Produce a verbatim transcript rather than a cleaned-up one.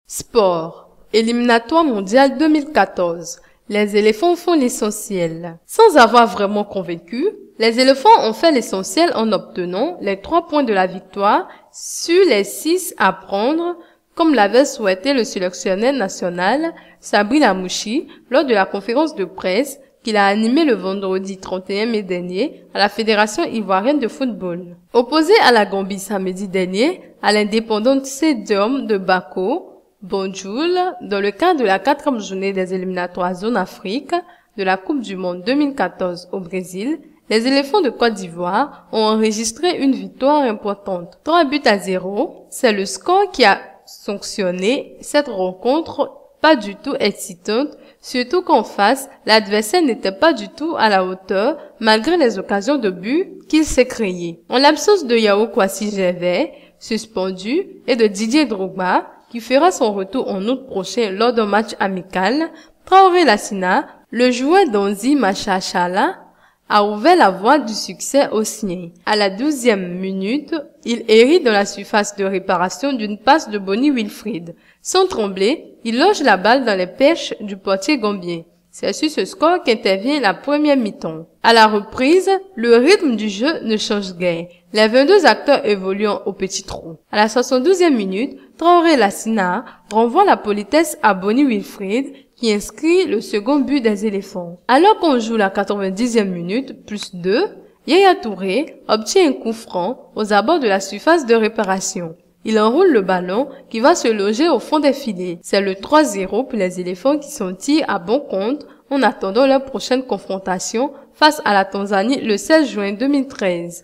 Sport. Éliminatoire mondial deux mille quatorze. Les éléphants font l'essentiel. Sans avoir vraiment convaincu, les éléphants ont fait l'essentiel en obtenant les trois points de la victoire sur les six à prendre, comme l'avait souhaité le sélectionneur national Sabri Lamouchi lors de la conférence de presse qu'il a animée le vendredi trente et un mai dernier à la Fédération ivoirienne de football. Opposé à la Gambie samedi dernier à l'indépendante Stadium de Bako, Banjul, dans le cadre de la quatrième journée des éliminatoires Zone Afrique de la Coupe du Monde deux mille quatorze au Brésil, les éléphants de Côte d'Ivoire ont enregistré une victoire importante. trois buts à zéro, c'est le score qui a sanctionné cette rencontre pas du tout excitante, surtout qu'en face, l'adversaire n'était pas du tout à la hauteur malgré les occasions de but qu'il s'est créées. En l'absence de Yao Kwasi-Gervais, suspendu, et de Didier Drogba, qui fera son retour en août prochain lors d'un match amical, Traoré Lassina, le joueur d'Anzi Machachala, a ouvert la voie du succès aux siens. À la douzième minute, il hérite dans la surface de réparation d'une passe de Bonnie Wilfried. Sans trembler, il loge la balle dans les perches du portier gambien. C'est sur ce score qu'intervient la première mi-temps. À la reprise, le rythme du jeu ne change guère, les vingt-deux acteurs évoluant au petit trou. À la soixante-douzième minute, Traoré Lassina renvoie la politesse à Bonnie Wilfried qui inscrit le second but des éléphants. Alors qu'on joue la quatre-vingt-dixième minute, plus deux, Yaya Touré obtient un coup franc aux abords de la surface de réparation. Il enroule le ballon qui va se loger au fond des filets. C'est le trois zéro pour les éléphants qui sont tirés à bon compte en attendant leur prochaine confrontation face à la Tanzanie le seize juin deux mille treize.